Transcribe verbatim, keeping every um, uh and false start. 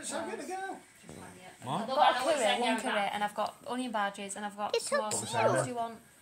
so good to go. What? I've got a curry, one curry, and I've got onion badges, and I've got... It's so what cute. else do you want?